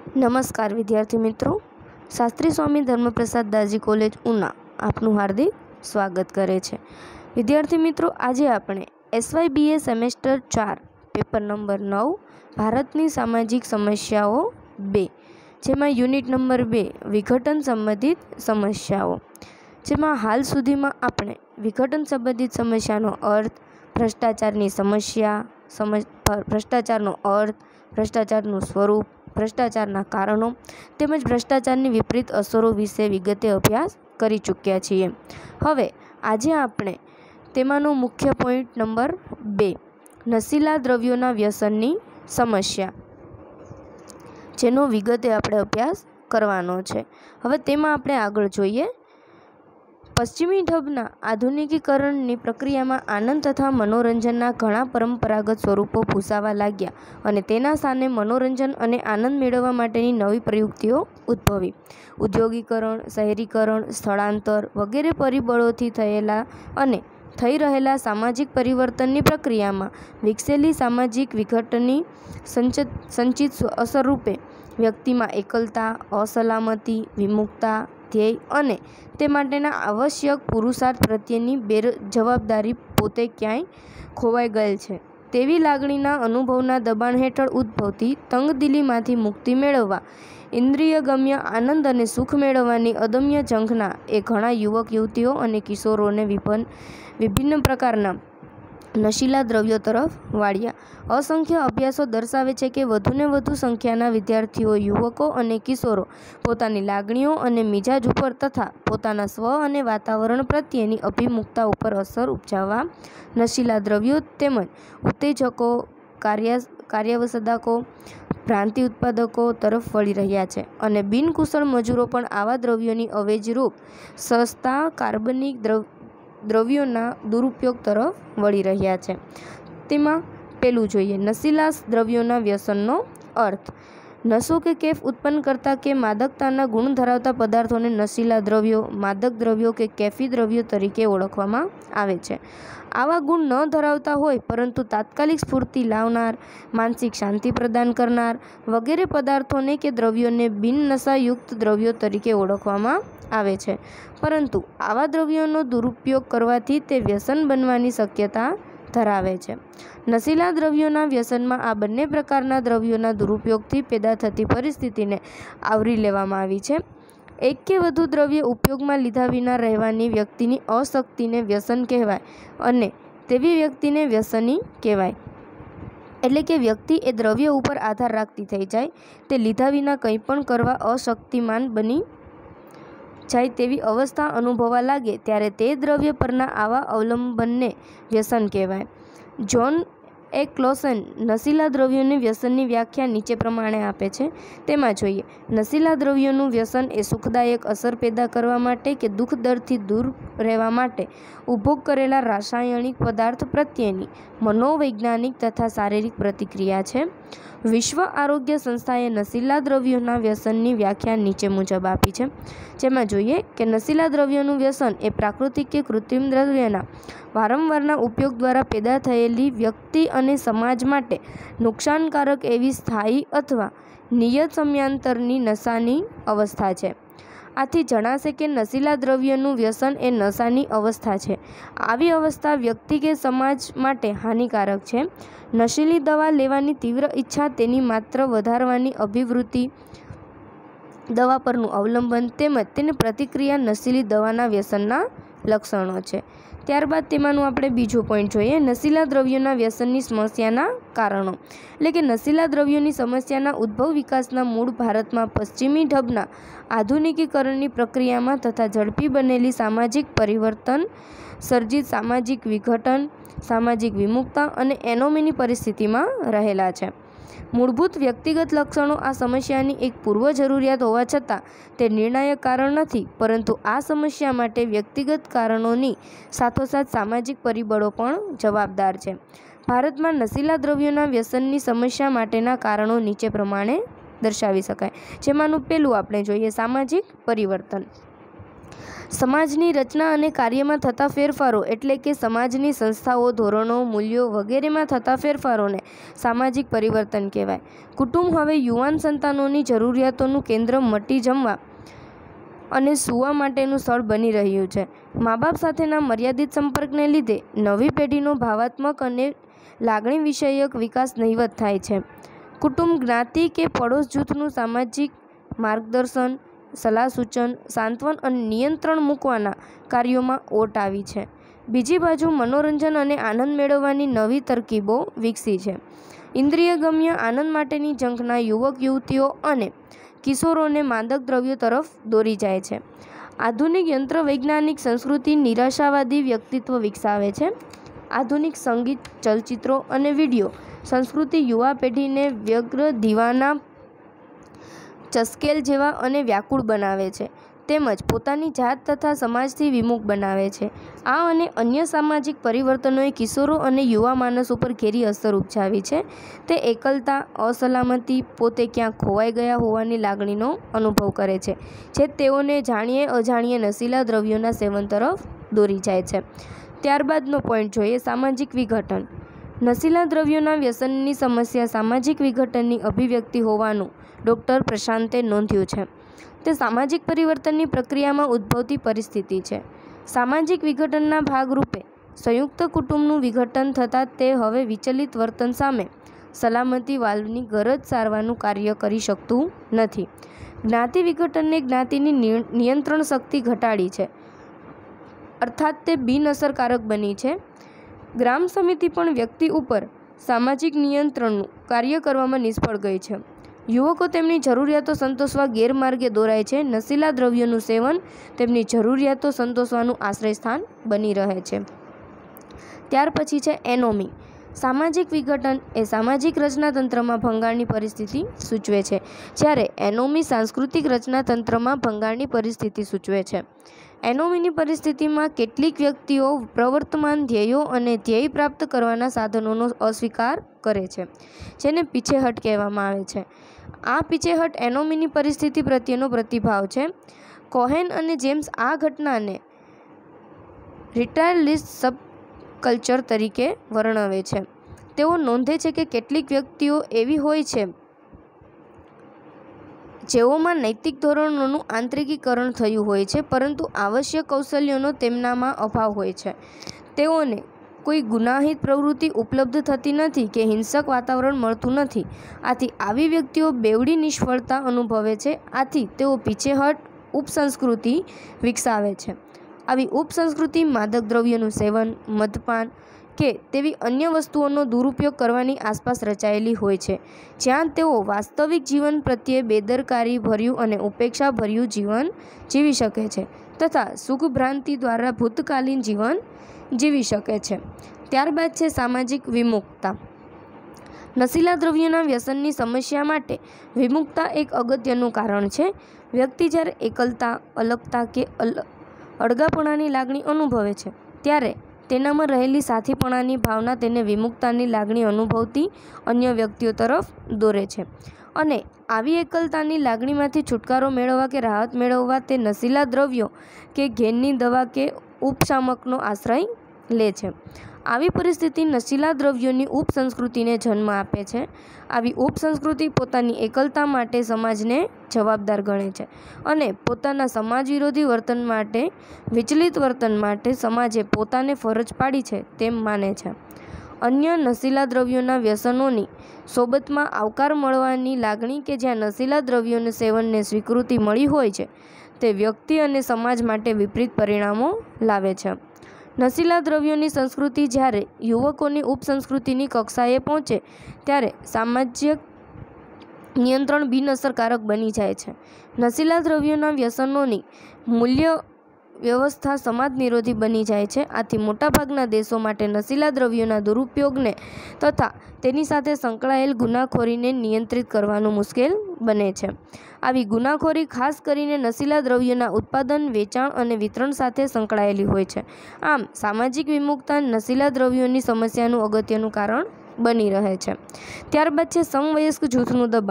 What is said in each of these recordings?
નમસ્કાર વિદ્યાર્થી મિત્રો, શાસ્ત્રી સ્વામી ધર્મપ્રસાદ દાસજી કોલેજ ઉના આપનું હાર્દિક સ્વાગત કરે છે। વિદ્યાર્થી મિત્રો, આજે આપણે SYBA સેમેસ્ટર 4 પેપર નંબર 9 ભારતની સામાજિક સમસ્યાઓ 2 જેમાં યુનિટ નંબર 2 વિઘટન સંબંધિત સમસ્યાઓ, જેમાં હાલ સુધીમાં આપણે વિઘટન સંબંધિત સમસ્યાનો અર્થ, ભ્રષ્ટાચારની સમસ્યા, ભ્રષ્ટાચારનો અર્થ, ભ્રષ્ટાચારનું સ્વરૂપ, ભ્રષ્ટાચારના કારણો તેમજ ભ્રષ્ટાચારની વિપરીત અસરો વિશે વિગતે અભ્યાસ કરી ચૂક્યા છીએ। હવે આજે આપણે તેમાંનો મુખ્ય પોઈન્ટ નંબર 2 નશીલા દ્રવ્યોના વ્યસનની સમસ્યા, જેનો વિગતે આપણે અભ્યાસ કરવાનો છે। હવે તેમાં આપણે આગળ જોઈએ। પશ્ચિમી ઢબના આધુનિકીકરણની પ્રક્રિયામાં આનંદ તથા મનોરંજનના ઘણા પરંપરાગત સ્વરૂપો ભૂંસાવા લાગ્યા અને તેના સ્થાને મનોરંજન અને આનંદ મેળવવા માટેની નવી પ્રયુક્તિઓ ઉદ્ભવી। ઉદ્યોગીકરણ, શહેરીકરણ, સ્થળાંતર વગેરે પરિબળોથી થયેલા અને થઈ રહેલા સામાજિક પરિવર્તનની પ્રક્રિયામાં વિકસેલી સામાજિક વિઘટનની સંચિત અસરરૂપે વ્યક્તિમાં એકલતા, અસલામતી, વિમુખતા, ધ્યેય અને તે માટેના આવશ્યક પુરુષાર્થ પ્રત્યેની બેજવાબદારી પોતે ક્યાંય ખોવાઈ ગયેલ છે તેવી લાગણીના અનુભવના દબાણ હેઠળ ઉદ્ભવતી તંગદિલીમાંથી મુક્તિ મેળવવા ઇન્દ્રિયગમ્ય આનંદ અને સુખ મેળવવાની અદમ્ય ઝંખના એ ઘણા યુવક યુવતીઓ અને કિશોરોને વિભિન્ન પ્રકારના નશીલા દ્રવ્યો તરફ વાળ્યા। અસંખ્ય અભ્યાસો દર્શાવે છે કે વધુને વધુ સંખ્યાના વિદ્યાર્થીઓ, યુવકો અને કિશોરો પોતાની લાગણીઓ અને મિજાજ ઉપર તથા પોતાના સ્વ અને વાતાવરણ પ્રત્યેની અભિમુખતા ઉપર અસર ઉપજાવવા નશીલા દ્રવ્યો તેમજ ઉત્તેજકો, કાર્યવસદાકો, ભ્રાંતિ ઉત્પાદકો તરફ વળી રહ્યા છે અને બિનકુશળ મજૂરો પણ આવા દ્રવ્યોની અવેજીરૂપ સસ્તા કાર્બનિક દ્રવ્યોના દુરુપયોગ તરફ વળી રહ્યા છે। તેમાં પેલું જોઈએ, નશીલા દ્રવ્યોના વ્યસનનો અર્થ। નશો કે કેફ ઉત્પન્ન કરતા કે માદકતાના ગુણ ધરાવતા પદાર્થોને નશીલા દ્રવ્યો, માદક દ્રવ્યો કે કેફી દ્રવ્યો તરીકે ઓળખવામાં આવે છે। આવા ગુણ ન ધરાવતા હોય પરંતુ તાત્કાલિક સ્ફૂર્તિ લાવનાર, માનસિક શાંતિ પ્રદાન કરનાર વગેરે પદાર્થોને કે દ્રવ્યોને બિનનશાયુક્ત દ્રવ્યો તરીકે ઓળખવામાં આવે છે, પરંતુ આવા દ્રવ્યોનો દુરુપયોગ કરવાથી તે વ્યસન બનવાની શક્યતા ધરાવે છે। નશીલા દ્રવ્યોના વ્યસનમાં આ બંને પ્રકારના દ્રવ્યોના દુરુપયોગથી પેદા થતી પરિસ્થિતિને આવરી લેવામાં આવી છે। એક કે વધુ દ્રવ્ય ઉપયોગમાં લીધા વિના રહેવાની વ્યક્તિની અશક્તિને વ્યસન કહેવાય અને તેવી વ્યક્તિને વ્યસની કહેવાય। એટલે કે વ્યક્તિ એ દ્રવ્ય ઉપર આધાર રાખતી થઈ જાય, તે લીધા વિના કંઈ પણ કરવા અશક્તિમાન બની જાય તેવી અવસ્થા અનુભવવા લાગે ત્યારે તે દ્રવ્ય પરના આવા અવલંબનને વ્યસન કહેવાય। જ્હોન એ ક્લોસેન નશીલા દ્રવ્યોની વ્યસનની વ્યાખ્યા નીચે પ્રમાણે આપે છે। તેમાં જોઈએ, નશીલા દ્રવ્યોનું વ્યસન એ સુખદાયક અસર પેદા કરવા માટે કે દુઃખ દર્દથી દૂર રહેવા માટે ઉપભોગ કરેલા રાસાયણિક પદાર્થ પ્રત્યેની મનોવૈજ્ઞાનિક તથા શારીરિક પ્રતિક્રિયા છે। વિશ્વ આરોગ્ય સંસ્થાએ નશીલા દ્રવ્યોના વ્યસનની વ્યાખ્યા નીચે મુજબ આપી છે, જેમાં જોઈએ કે નશીલા દ્રવ્યોનું વ્યસન એ પ્રાકૃતિક કે કૃત્રિમ દ્રવ્યના વારંવારના ઉપયોગ દ્વારા પેદા થયેલી વ્યક્તિ અને સમાજ માટે નુકસાનકારક એવી સ્થાયી અથવા નિયત સમયાંતરની નશાની અવસ્થા છે। આથી જણાશે કે નશીલા દ્રવ્યનું વ્યસન એ નશાની અવસ્થા છે। આવી અવસ્થા વ્યક્તિ કે સમાજ માટે હાનિકારક છે। નશીલી દવા લેવાની તીવ્ર ઈચ્છા, તેની માત્ર વધારવાની અભિવૃત્તિ, દવા પરનું અવલંબન તેમજ તેની પ્રતિક્રિયા નશીલી દવાના વ્યસનના લક્ષણો છે। ત્યારબાદ તેમાંનું આપણે બીજો પોઈન્ટ જોઈએ, નશીલા દ્રવ્યોના વ્યસનની સમસ્યાના કારણો। એટલે કે નશીલા દ્રવ્યોની સમસ્યાના ઉદ્ભવ વિકાસના મૂળ ભારતમાં પશ્ચિમી ઢબના આધુનિકીકરણની પ્રક્રિયામાં તથા ઝડપી બનેલી સામાજિક પરિવર્તન સર્જિત સામાજિક વિઘટન, સામાજિક વિમુખતા અને એનોમીની પરિસ્થિતિમાં રહેલા છે। મૂળભૂત વ્યક્તિગત લક્ષણો આ સમસ્યાની એક પૂર્વ જરૂરિયાત હોવા છતાં તે નિર્ણાયક કારણ નથી, પરંતુ આ સમસ્યા માટે વ્યક્તિગત કારણોની સાથોસાથ સામાજિક પરિબળો પણ જવાબદાર છે। ભારતમાં નશીલા દ્રવ્યોના વ્યસનની સમસ્યા માટેના કારણો નીચે પ્રમાણે દર્શાવી શકાય, જેમાંનું પેલું આપણે જોઈએ, સામાજિક પરિવર્તન। સમાજની રચના અને કાર્યમાં થતા ફેરફારો એટલે કે સમાજની સંસ્થાઓ, ધોરણો, મૂલ્યો વગેરેમાં થતા ફેરફારોને સામાજિક પરિવર્તન કહેવાય. કુટુંબ હવે યુવાન સંતાનોની જરૂરિયાતોનું કેન્દ્ર મટી જમવા અને સૂવા માટેનું સ્થળ બની રહ્યું છે. મા બાપ સાથેના મર્યાદિત સંપર્કને લીધે નવી પેઢીનો ભાવાત્મક અને લાગણી વિષયક વિકાસ નહિવત થાય છે. કુટુંબ જ્ઞાતિ કે પડોશ જૂથનું સામાજિક માર્ગદર્શન, સલાહ સૂચન, સાંત્વન અને નિયંત્રણ મૂકવાના કાર્યોમાં ઓટ આવી છે. બીજી બાજુ મનોરંજન અને આનંદ મેળવવાની નવી તરકીબો વિકસી છે. ઇન્દ્રિયગમ્ય આનંદ માટેની ઝંખના યુવક યુવતીઓ અને કિશોરોને માદક દ્રવ્યો તરફ દોરી જાય છે. આધુનિક યંત્ર વૈજ્ઞાનિક સંસ્કૃતિ નિરાશાવાદી વ્યક્તિત્વ વિકસાવે છે. આધુનિક સંગીત, ચલચિત્રો અને વિડીયો સંસ્કૃતિ યુવા પેઢીને વ્યગ્ર, દીવાના, ચસ્કેલ જેવા અને વ્યાકુળ બનાવે છે, તેમજ પોતાની જાત તથા સમાજથી વિમુખ બનાવે છે. આ અને અન્ય સામાજિક પરિવર્તનોએ કિશોરો અને યુવા માનસ ઉપર ઘેરી અસર ઉપજાવી છે. તે એકલતા, અસલામતી, પોતે ક્યાંક ખોવાઈ ગયા હોવાની લાગણીનો અનુભવ કરે છે, જે તેઓને જાણીએ અજાણીએ નશીલા દ્રવ્યોના સેવન તરફ દોરી જાય છે. ત્યારબાદનો પોઈન્ટ જોઈએ, સામાજિક વિઘટન. નશીલા દ્રવ્યોના વ્યસનની સમસ્યા સામાજિક વિઘટનની અભિવ્યક્તિ હોવાનું ડૉક્ટર પ્રશાંતે નોંધ્યું છે. તે સામાજિક પરિવર્તનની પ્રક્રિયામાં ઉદ્ભવતી પરિસ્થિતિ છે. સામાજિક વિઘટનના ભાગરૂપે સંયુક્ત કુટુંબનું વિઘટન થતાં તે હવે વિચલિત વર્તન સામે સલામતી વાલ્વની ગરજ સારવાનું કાર્ય કરી શકતું નથી. જ્ઞાતિ વિઘટનને જ્ઞાતિની નિયંત્રણ શક્તિ ઘટાડી છે, અર્થાત તે બિનઅસરકારક બની છે. ગ્રામ સમિતિ પણ વ્યક્તિ ઉપર સામાજિક નિયંત્રણનું કાર્ય કરવામાં નિષ્ફળ ગઈ છે. યુવકો તેમની જરૂરિયાતો સંતોષવા ગેરમાર્ગે દોરાય છે. નશીલા દ્રવ્યોનું સેવન તેમની જરૂરિયાતો સંતોષવાનું આશ્રયસ્થાન બની રહે છે. ત્યાર પછી છે એનોમી. સામાજિક વિઘટન એ સામાજિક રચનાતંત્રમાં ભંગાણની પરિસ્થિતિ સૂચવે છે, જ્યારે એનોમી સાંસ્કૃતિક રચનાતંત્રમાં ભંગાણની પરિસ્થિતિ સૂચવે છે. એનોમીની પરિસ્થિતિમાં કેટલીક વ્યક્તિઓ પ્રવર્તમાન ધ્યેયો અને ધ્યેય પ્રાપ્ત કરવાના સાધનોનો અસ્વીકાર કરે છે, જેને પીછેહટ કહેવામાં આવે છે. આ પીછેહટ એનોમીની પરિસ્થિતિ પ્રત્યેનો પ્રતિભાવ છે. કોહેન અને જેમ્સ આ ઘટનાને રિટાયર્ડ સબકલ્ચર તરીકે વર્ણવે છે. તેઓ નોંધે છે કે કેટલીક વ્યક્તિઓ એવી હોય છે જેઓમાં નૈતિક ધોરણોનું આંતરિકીકરણ થયું હોય છે, પરંતુ આવશ્યક કૌશલ્યોનો તેમનામાં અભાવ હોય છે. તેઓને કોઈ ગુનાહિત પ્રવૃત્તિ ઉપલબ્ધ થતી નથી કે હિંસક વાતાવરણ મળતું નથી. આથી આવી વ્યક્તિઓ બેવડી નિષ્ફળતા અનુભવે છે. આથી તેઓ પીછેહટ ઉપસંસ્કૃતિ વિકસાવે છે. આવી ઉપસંસ્કૃતિ માદક દ્રવ્યોનું સેવન, મદપાન કે તેવી અન્ય વસ્તુઓનો દુરુપયોગ કરવાની આસપાસ રચાયેલી હોય છે, જ્યાં તેઓ વાસ્તવિક જીવન પ્રત્યે બેદરકારી ભર્યું અને ઉપેક્ષા ભર્યું જીવન જીવી શકે છે તથા સુખભ્રાંતિ દ્વારા ભૂતકાલીન જીવન જીવી શકે છે. ત્યારબાદ છે સામાજિક વિમુખતા. નશીલા દ્રવ્યોના વ્યસનની સમસ્યા માટે વિમુખતા એક અગત્યનું કારણ છે. વ્યક્તિ જ્યારે એકલતા, અલગતા કે અળગાપણાની લાગણી અનુભવે છે, ત્યારે તેનામાં રહેલી સાથીપણાની ભાવના તેને વિમુખતાની લાગણી અનુભવતી અન્ય વ્યક્તિઓ તરફ દોરે છે. અને આવી એકલતાની લાગણીમાંથી છુટકારો મેળવવા કે રાહત મેળવવા તે નશીલા દ્રવ્યો કે ઘેનની દવા કે ઉપશામકનો આશ્રય લે છે. આવી પરિસ્થિતિ નશીલા દ્રવ્યોની ઉપસંસ્કૃતિને જન્મ આપે છે. આવી ઉપસંસ્કૃતિ પોતાની એકલતા માટે સમાજને જવાબદાર ગણે છે અને પોતાના સમાજ વિરોધી વર્તન માટે, વિચલિત વર્તન માટે સમાજે પોતાને ફરજ પાડી છે તેમ માને છે. અન્ય નશીલા દ્રવ્યોના વ્યસનોની સોબતમાં આવકાર મળવાની લાગણી કે જ્યાં નશીલા દ્રવ્યોના સેવનને સ્વીકૃતિ મળી હોય છે, તે વ્યક્તિ અને સમાજ માટે વિપરીત પરિણામો લાવે છે. નશીલા દ્રવ્યોની સંસ્કૃતિ જ્યારે યુવકોની ઉપસંસ્કૃતિની કક્ષાએ પહોંચે ત્યારે સામાજિક નિયંત્રણ બિનઅસરકારક બની જાય છે. નશીલા દ્રવ્યોના વ્યસનોની મૂલ્ય વ્યવસ્થા સમાજ વિરોધી બની જાય છે. આથી મોટાભાગના દેશો માટે નશીલા દ્રવ્યોના દુરુપયોગને તથા તેની સાથે સંકળાયેલ ગુનાખોરીને નિયંત્રિત કરવાનું મુશ્કેલ બને છે. આવી ગુનાખોરી ખાસ કરીને નશીલા દ્રવ્યોના ઉત્પાદન, વેચાણ અને વિતરણ સાથે સંકળાયેલી હોય છે. આમ સામાજિક વિમુખતા નશીલા દ્રવ્યોની સમસ્યાનું અગત્યનું કારણ બની રહે છે. ત્યારબાદ છે સમવયસ્ક જૂથનું દબાણ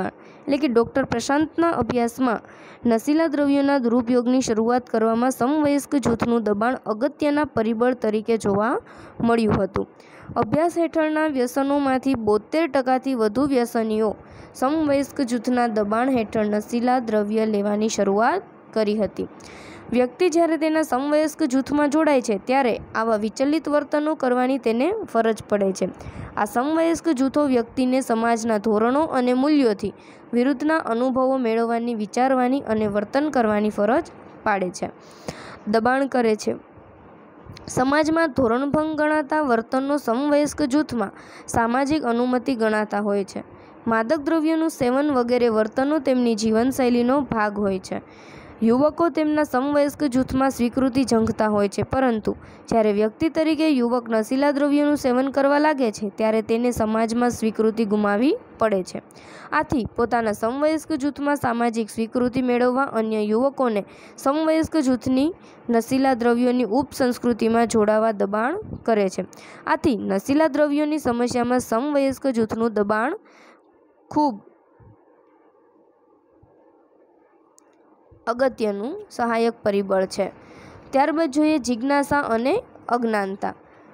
એટલે કે ડૉક્ટર પ્રશાંતના અભ્યાસમાં નશીલા દ્રવ્યોના દુરુપયોગની શરૂઆત કરવામાં સમવયસ્ક જૂથનું દબાણ અગત્યના પરિબળ તરીકે જોવા મળ્યું હતું. અભ્યાસ હેઠળના વ્યસનોમાંથી 72% વધુ વ્યસનીઓ સમવયસ્ક જૂથના દબાણ હેઠળ નશીલા દ્રવ્ય લેવાની શરૂઆત કરી હતી. વ્યક્તિ જ્યારે તેના સમવયસ્ક જૂથમાં જોડાય છે ત્યારે આવા વિચલિત વર્તનો કરવાની તેને ફરજ પડે છે. આ સમવયસ્ક જૂથો વ્યક્તિને સમાજના ધોરણો અને મૂલ્યોથી વિરુદ્ધના અનુભવો મેળવવાની, વિચારવાની અને વર્તન કરવાની ફરજ પાડે છે, દબાણ કરે છે. સમાજમાં ધોરણભંગ ગણાતા વર્તનો સમવયસ્ક જૂથમાં સામાજિક અનુમતિ ગણાતા હોય છે. માદક દ્રવ્યોનું સેવન વગેરે વર્તનો તેમની જીવનશૈલીનો ભાગ હોય છે. યુવકો તેમના સમવયસ્ક જૂથમાં સ્વીકૃતિ ઝંખતા હોય છે, પરંતુ જ્યારે વ્યક્તિ તરીકે યુવક નશીલા દ્રવ્યોનું સેવન કરવા લાગે છે ત્યારે તેને સમાજમાં સ્વીકૃતિ ગુમાવવી પડે છે. આથી પોતાના સમવયસ્ક જૂથમાં સામાજિક સ્વીકૃતિ મેળવવા અન્ય યુવકોને સમવયસ્ક જૂથની નશીલા દ્રવ્યોની ઉપસંસ્કૃતિમાં જોડાવા દબાણ કરે છે. આથી નશીલા દ્રવ્યોની સમસ્યામાં સમવયસ્ક જૂથનું દબાણ ખૂબ અગત્યનું સહાયક પરિબળ છે. ત્યારબાદ જોઈએ જિજ્ઞાસા અને અજ્ઞાનતા.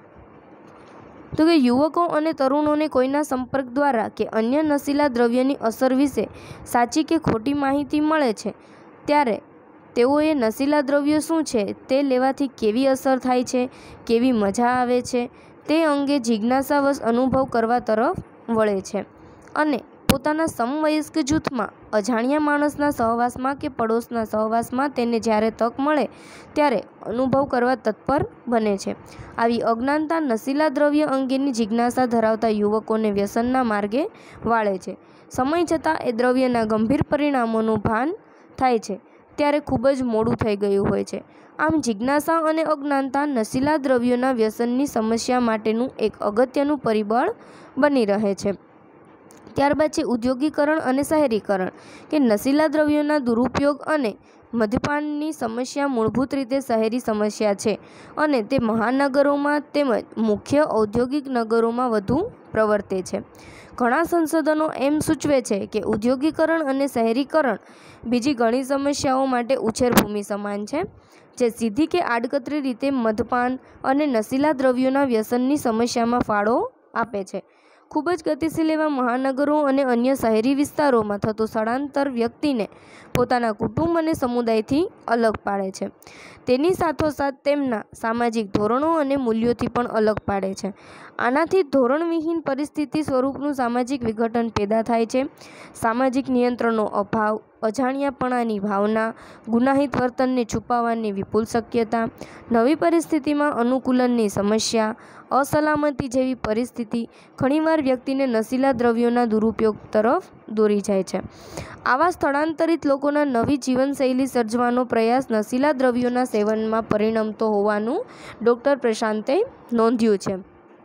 તો કે યુવકો અને તરુણોને કોઈના સંપર્ક દ્વારા કે અન્ય નશીલા દ્રવ્યની અસર વિશે સાચી કે ખોટી માહિતી મળે છે ત્યારે તેઓએ નશીલા દ્રવ્યો શું છે, તે લેવાથી કેવી અસર થાય છે, કેવી મજા આવે છે તે અંગે જિજ્ઞાસાવશ અનુભવ કરવા તરફ વળે છે અને પોતાના સમવયસ્ક જૂથમાં અજાણ્યા માણસના સહવાસમાં કે પડોશના સહવાસમાં તેને જ્યારે તક મળે ત્યારે અનુભવ કરવા તત્પર બને છે. આવી અજ્ઞાનતા નશીલા દ્રવ્ય અંગેની જિજ્ઞાસા ધરાવતા યુવકોને વ્યસનના માર્ગે વાળે છે. સમય જતાં એ દ્રવ્યના ગંભીર પરિણામોનું ભાન થાય છે ત્યારે ખૂબ જ મોડું થઈ ગયું હોય છે. આમ જિજ્ઞાસા અને અજ્ઞાનતા નશીલા દ્રવ્યોના વ્યસનની સમસ્યા માટેનું એક અગત્યનું પરિબળ બની રહે છે. ત્યારબાદ છે ઉદ્યોગીકરણ અને શહેરીકરણ, કે નશીલા દ્રવ્યોના દુરુપયોગ અને મદ્યપાનની સમસ્યા મૂળભૂત રીતે શહેરી સમસ્યા છે અને તે મહાનગરોમાં તેમજ મુખ્ય ઔદ્યોગિક નગરોમાં વધુ પ્રવર્તે છે. ઘણા સંશોધનો એમ સૂચવે છે કે ઉદ્યોગીકરણ અને શહેરીકરણ બીજી ઘણી સમસ્યાઓ માટે ઉછેરભૂમિ સમાન છે, જે સીધી કે આડકતરી રીતે મદ્યપાન અને નશીલા દ્રવ્યોના વ્યસનની સમસ્યામાં ફાળો આપે છે. ખૂબ જ ગતિશીલ એવા મહાનગરો અને અન્ય શહેરી વિસ્તારોમાં થતું સ્થળાંતર વ્યક્તિને પોતાના કુટુંબ અને સમુદાયથી અલગ પાડે છે. તેની સાથોસાથ તેમના સામાજિક ધોરણો અને મૂલ્યોથી પણ અલગ પાડે છે. આનાથી ધોરણવિહીન પરિસ્થિતિ સ્વરૂપનું સામાજિક વિઘટન પેદા થાય છે. સામાજિક નિયંત્રણનો અભાવ, અજાણ્યાપણાની ભાવના, ગુનાહિત વર્તનને છુપાવવાની વિપુલ શક્યતા, નવી પરિસ્થિતિમાં અનુકૂલનની સમસ્યા, અસલામતી જેવી પરિસ્થિતિ ઘણીવાર વ્યક્તિને નશીલા દ્રવ્યોના દુરુપયોગ તરફ દોરી જાય છે. આવા સ્થળાંતરિત લોકોના નવી જીવનશૈલી સર્જવાનો પ્રયાસ નશીલા દ્રવ્યોના સેવનમાં પરિણમતો હોવાનું ડૉક્ટર પ્રશાંતે નોંધ્યું છે.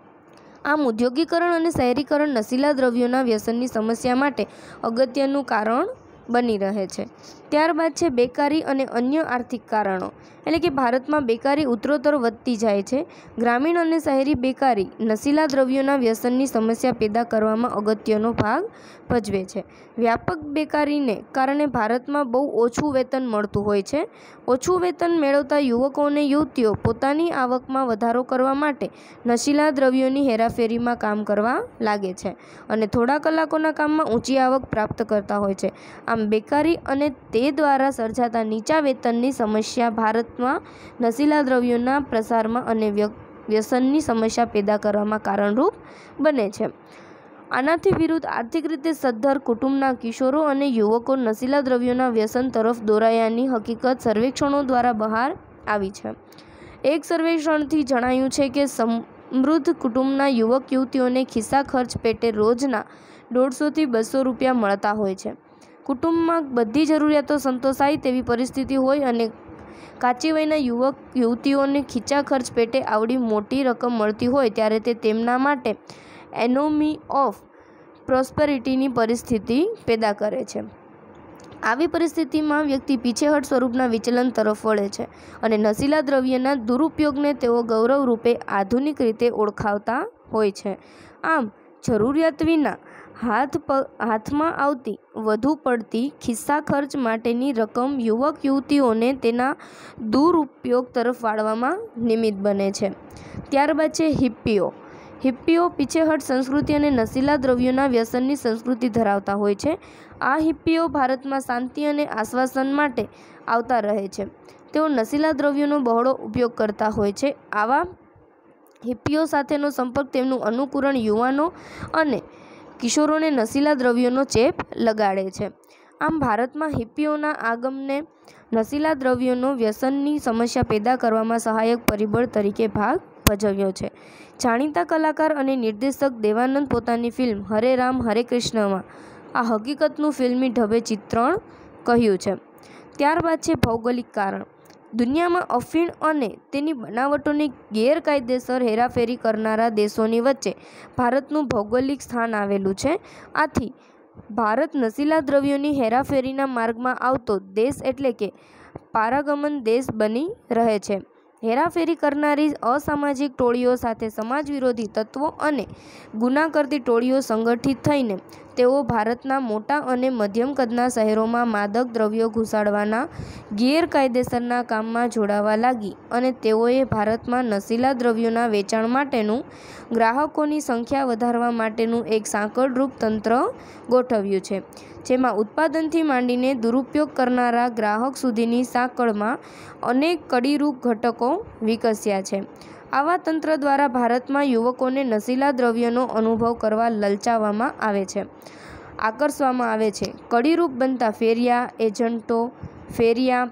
આમ ઉદ્યોગીકરણ અને શહેરીકરણ નશીલા દ્રવ્યોના વ્યસનની સમસ્યા માટે અગત્યનું કારણ બની રહે છે. ત્યારબાદ છે બેકારી અને અન્ય આર્થિક કારણો, એટલે કે ભારતમાં બેકારી ઉત્તરોત્તર વધતી જાય છે. ગ્રામીણ અને શહેરી બેકારી નશીલા દ્રવ્યોના વ્યસનની સમસ્યા પેદા કરવામાં અગત્યનો ભાગ ભજવે છે. વ્યાપક બેકારીને કારણે ભારતમાં બહુ ઓછું વેતન મળતું હોય છે. ઓછું વેતન મેળવતા યુવકો અને યુવતીઓ પોતાની આવકમાં વધારો કરવા માટે નશીલા દ્રવ્યોની હેરાફેરીમાં કામ કરવા લાગે છે અને થોડા કલાકોના કામમાં ઊંચી આવક પ્રાપ્ત કરતા હોય છે. આમ બેકારી અને તે દ્વારા સર્જાતા નીચા વેતનની સમસ્યા ભારતમાં નશીલા દ્રવ્યોના પ્રસારમાં અને વ્યસનની સમસ્યા પેદા કરવામાં કારણરૂપ બને છે. આનાથી વિરુદ્ધ આર્થિક રીતે સદ્ધર કુટુંબના કિશોરો અને યુવકો નશીલા દ્રવ્યોના વ્યસન તરફ દોરાયાની હકીકત સર્વેક્ષણો દ્વારા બહાર આવી છે. એક સર્વેક્ષણથી જણાયું છે કે સમૃદ્ધ કુટુંબના યુવક યુવતીઓને ખિસ્સા ખર્ચ પેટે રોજના 150 થી 200 રૂપિયા મળતા હોય છે. કુટુંબમાં બધી જરૂરિયાતો સંતોષાય તેવી પરિસ્થિતિ હોય અને કાચી વયના યુવક યુવતીઓને ખીચા ખર્ચ પેટે આવડી મોટી રકમ મળતી હોય ત્યારે તે તેમના માટે એનોમી ઓફ પ્રોસ્પેરિટીની પરિસ્થિતિ પેદા કરે છે. આવી પરિસ્થિતિમાં વ્યક્તિ પીછેહટ સ્વરૂપના વિચલન તરફ વળે છે અને નશીલા દ્રવ્યના દુરુપયોગને તેઓ ગૌરવ રૂપે આધુનિક રીતે ઓળખાવતા હોય છે. આમ જરૂરિયાત વિના હાથમાં આવતી વધુ પડતી ખિસ્સા ખર્ચ માટેની રકમ યુવક યુવતીઓને તેના દુરુપયોગ તરફ વાળવામાં નિમિત્ત બને છે. ત્યારબાદ છે હિપ્પીઓ. હિપ્પીઓ પીછેહઠ સંસ્કૃતિ અને નશીલા દ્રવ્યોના વ્યસનની સંસ્કૃતિ ધરાવતા હોય છે. આ હિપ્પીઓ ભારતમાં શાંતિ અને આશ્વાસન માટે આવતા રહે છે. તેઓ નશીલા દ્રવ્યોનો બહોળો ઉપયોગ કરતા હોય છે. આવા હિપ્પીઓ સાથેનો સંપર્ક તેમનું અનુકરણ યુવાનો અને કિશોરોને નશીલા દ્રવ્યોનો ચેપ લગાડે છે. આમ ભારતમાં હિપ્પીઓના આગમને નશીલા દ્રવ્યોનો વ્યસનની સમસ્યા પેદા કરવામાં સહાયક પરિબળ તરીકે ભાગ ભજવ્યો છે. જાણીતા કલાકાર અને નિર્દેશક દેવાનંદ પોતાની ફિલ્મ હરે રામ હરે કૃષ્ણમાં આ હકીકતનું ફિલ્મી ઢબે ચિત્રણ કહ્યું છે. ત્યારબાદ છે ભૌગોલિક કારણ. દુનિયામાં અફીણ અને તેની બનાવટોની ગેરકાયદેસર હેરાફેરી કરનારા દેશોની વચ્ચે ભારતનું ભૌગોલિક સ્થાન આવેલું છે. આથી ભારત નશીલા દ્રવ્યોની હેરાફેરીના માર્ગમાં આવતો દેશ એટલે કે પારાગમન દેશ બની રહે છે. હેરાફેરી કરનારી અસામાજિક ટોળીઓ સાથે સમાજ વિરોધી તત્વો અને ગુના કરતી ટોળીઓ સંગઠિત થઈને તેઓ ભારતના મોટા અને મધ્યમ કદના શહેરોમાં માદક દ્રવ્યો ઘુસાડવાના ગેરકાયદેસરના કામમાં જોડાવા લાગી અને તેઓએ ભારતમાં નશીલા દ્રવ્યોના વેચાણ માટેનું ગ્રાહકોની સંખ્યા વધારવા માટેનું એક સાંકળરૂપ તંત્ર ગોઠવ્યું છે, જેમાં ઉત્પાદનથી માંડીને દુરુપયોગ કરનારા ગ્રાહક સુધીની સાંકળમાં અનેક કડીરૂપ ઘટકો વિકસ્યા છે. આવા તંત્ર દ્વારા ભારતમાં યુવકોને નશીલા દ્રવ્યનો અનુભવ કરવા લલચાવવામાં આવે છે, આકર્ષવામાં આવે છે. કડીરૂપ બનતા ફેરિયા, એજન્ટો, ફેરિયા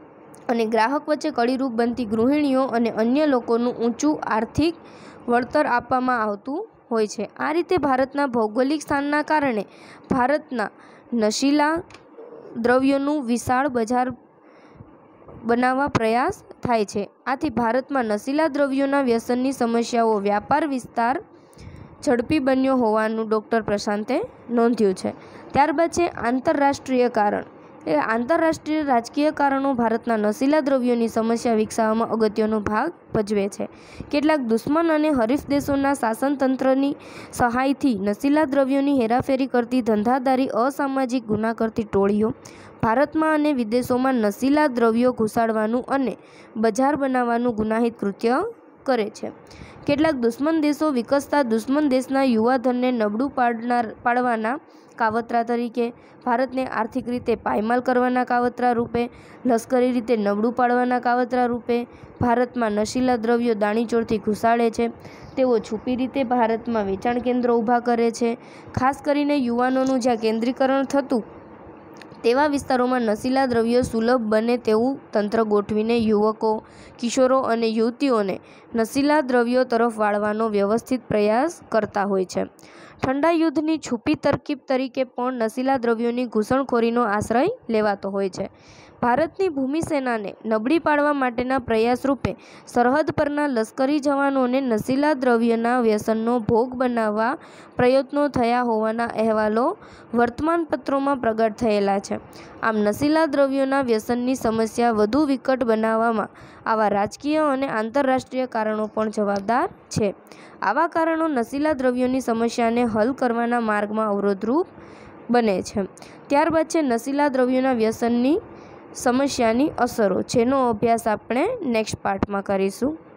અને ગ્રાહક વચ્ચે કડીરૂપ બનતી ગૃહિણીઓ અને અન્ય લોકોનું ઊંચું આર્થિક વળતર આપવામાં આવતું હોય છે. આ રીતે ભારતના ભૌગોલિક સ્થાનના કારણે ભારતના નશીલા દ્રવ્યોનું વિશાળ બજાર બનાવવા પ્રયાસ થાય છે. આથી ભારતમાં નશીલા દ્રવ્યોના વ્યસનની સમસ્યાઓ વ્યાપાર વિસ્તાર ઝડપી બન્યો હોવાનું ડૉક્ટર પ્રશાંતે નોંધ્યું છે. ત્યારબાદ છે આંતરરાષ્ટ્રીય કારણ. આંતરરાષ્ટ્રીય રાજકીય કારણો ભારતના નશીલા દ્રવ્યોની સમસ્યા વિકસાવવામાં અગત્યનો ભાગ ભજવે છે. કેટલાક દુશ્મન અને હરીફ દેશોના શાસનતંત્રની સહાયથી નશીલા દ્રવ્યોની હેરાફેરી કરતી ધંધાદારી અસામાજિક ગુના કરતી ટોળીઓ ભારતમાં અને વિદેશોમાં નશીલા દ્રવ્યો ઘુસાડવાનું અને બજાર બનાવવાનું ગુનાહિત કૃત્ય કરે છે. કેટલાક દુશ્મન દેશો વિકસતા દુશ્મન દેશના યુવાધનને નબળું પાડવાના કાવતરા તરીકે, ભારતને આર્થિક રીતે પાયમાલ કરવાના કાવતરા રૂપે, લશ્કરી રીતે નબળું પાડવાના કાવતરા રૂપે ભારતમાં નશીલા દ્રવ્યો દાણીચોરથી ઘુસાડે છે. તેઓ છુપી રીતે ભારતમાં વેચાણ કેન્દ્રો ઊભા કરે છે. ખાસ કરીને યુવાનોનું જ્યાં કેન્દ્રીકરણ થતું તેવા વિસ્તારોમાં નશીલા દ્રવ્યો સુલભ બને તેવું તંત્ર ગોઠવીને યુવકો, કિશોરો અને યુવતીઓને નશીલા દ્રવ્યો તરફ વાળવાનો વ્યવસ્થિત પ્રયાસ કરતા હોય છે. ઠંડા યુદ્ધની છુપી તરકીબ તરીકે પણ નશીલા દ્રવ્યોની ઘૂસણખોરીનો આશ્રય લેવાતો હોય છે. ભારતની ભૂમિ સેનાને નબળી પાડવા માટેના પ્રયાસ રૂપે સરહદ પરના લશ્કરી જવાનોને નશીલા દ્રવ્યના વ્યસનનો ભોગ બનાવવા પ્રયત્નો થયા હોવાના અહેવાલો વર્તમાનપત્રોમાં પ્રગટ થયેલા છે. આમ નશીલા દ્રવ્યોના વ્યસનની સમસ્યા વધુ વિકટ બનાવવામાં આવા રાજકીય અને આંતરરાષ્ટ્રીય કારણો પણ જવાબદાર છે. આવા કારણો નશીલા દ્રવ્યોની સમસ્યાને હલ કરવાના માર્ગમાં અવરોધરૂપ બને છે. ત્યારબાદ છે નશીલા દ્રવ્યોના વ્યસનની સમસ્યાની અસરો, જેનો અભ્યાસ આપણે નેક્સ્ટ પાર્ટમાં કરીશું.